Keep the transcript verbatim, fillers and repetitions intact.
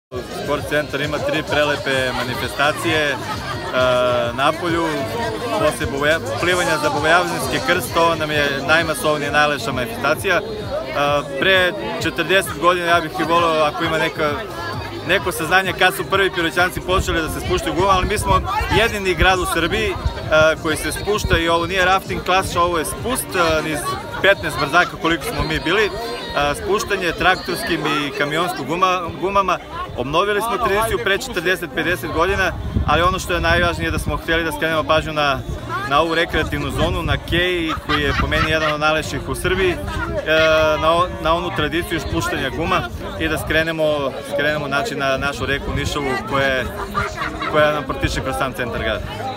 Sport centar ima tri prelepe manifestacije na polju, posle plivanja za Bogojavljanski krst, to nam je najmasovnija, najlepša manifestacija. Pre četrdeset godina ja bih i volio ako ima neka neko saznanje kad su prvi piroćanci počeli da se spuštaju guma, ali mi smo jedini grad u Srbiji koji se spušta i ovo nije rafting klasa, ovo je spust niz petnaest brzaka koliko smo mi bili, spuštanje traktorskim i kamionskim gumama. Obnovili smo tradiciju pre četrdeset do pedeset godina, ali ono što je najvažnije je da smo htjeli da skrenemo pažnju na, na ovu rekreativnu zonu, na kej, koji je po meni jedan od najlepših u Srbiji, na, na onu tradiciju spuštanja guma i da skrenemo, skrenemo znači, na našu reku Nišavu koja, koja nam protiče kroz sam centar grada.